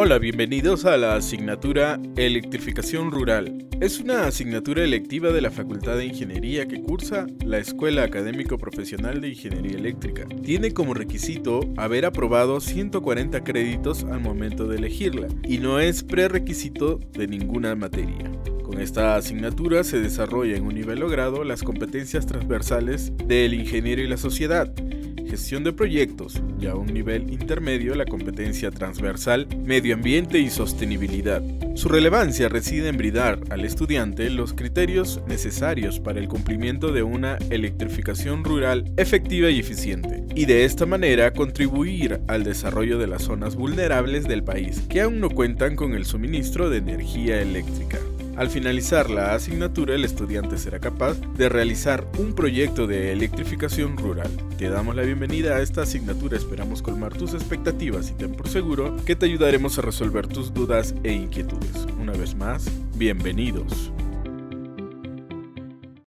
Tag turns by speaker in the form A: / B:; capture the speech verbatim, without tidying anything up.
A: Hola, bienvenidos a la asignatura Electrificación Rural. Es una asignatura electiva de la Facultad de Ingeniería que cursa la Escuela Académico Profesional de Ingeniería Eléctrica. Tiene como requisito haber aprobado ciento cuarenta créditos al momento de elegirla y no es prerequisito de ninguna materia. Con esta asignatura se desarrolla en un nivel logrado las competencias transversales del ingeniero y la sociedad, gestión de proyectos, y a un nivel intermedio la competencia transversal, medio ambiente y sostenibilidad. Su relevancia reside en brindar al estudiante los criterios necesarios para el cumplimiento de una electrificación rural efectiva y eficiente, y de esta manera contribuir al desarrollo de las zonas vulnerables del país que aún no cuentan con el suministro de energía eléctrica. Al finalizar la asignatura, el estudiante será capaz de realizar un proyecto de electrificación rural. Te damos la bienvenida a esta asignatura, esperamos colmar tus expectativas y ten por seguro que te ayudaremos a resolver tus dudas e inquietudes. Una vez más, bienvenidos.